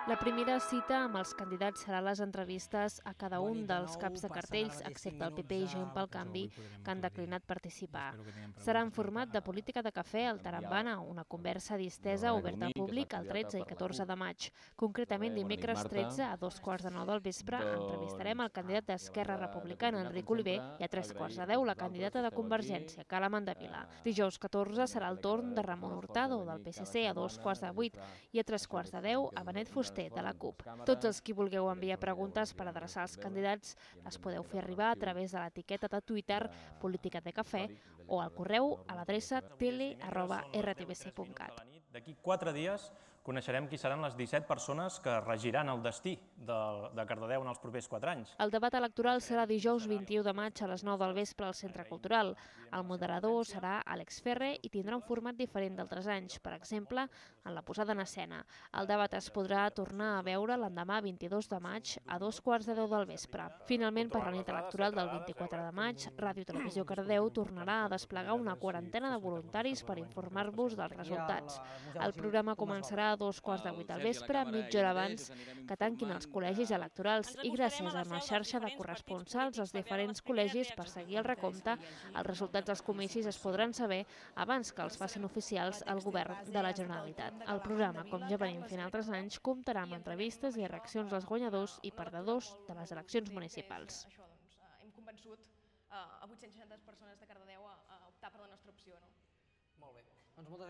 La primera cita amb els candidats serà les entrevistes a cada un dels caps de cartells, excepte el PP i Gent pel Canvi, que han declinat participar. Serà en format de política de cafè al Tarambana, una conversa distesa oberta al públic el 13 i 14 de maig. Concretament, dimecres 13 a 2:15 del vespre entrevistarem el candidat d'Esquerra Republicana, Enric Oliver, i a 3:15 la candidata de Convergència, Carla Mandavila. Dijous 14 serà el torn de Ramon Hurtado, del PSC, a 2:15 i a 3:10 a Benet Fuster, de la CUP. Tots els qui vulgueu enviar preguntes per adreçar als candidats les podeu fer arribar a través de l'etiqueta de Twitter Política de Cafè o al correu a l'adreça tele@rtbc.cat. D'aquí 4 dies coneixerem qui seran les 17 persones que regiran el destí de Cardedeu en els propers 4 anys. El debat electoral serà dijous 21 de maig a les 9 del vespre al Centre Cultural. El moderador serà Àlex Ferrer i tindrà un format diferent d'altres anys, per exemple, en la posada en escena. El debat es podrà tornar a veure l'endemà 22 de maig a 2:15 del vespre. Finalment, per la nit electoral del 24 de maig, Ràdio Televisió Cardedeu tornarà a desplegar una quarantena de voluntaris per informar-vos dels resultats. El programa començarà a 2:15 del vespre, mitja hora abans que tanquin els col·legis electorals, i gràcies a una xarxa de corresponsals als diferents col·legis per seguir el recompte, els resultats dels comicis es podran saber abans que els facin oficials el govern de la Generalitat. El programa, com ja venim fent altres anys, comptarà amb entrevistes i reaccions dels guanyadors i perdedors de les eleccions municipals. Hem convençut a 860 persones de Cardedeu a optar per la nostra opció. Molt bé.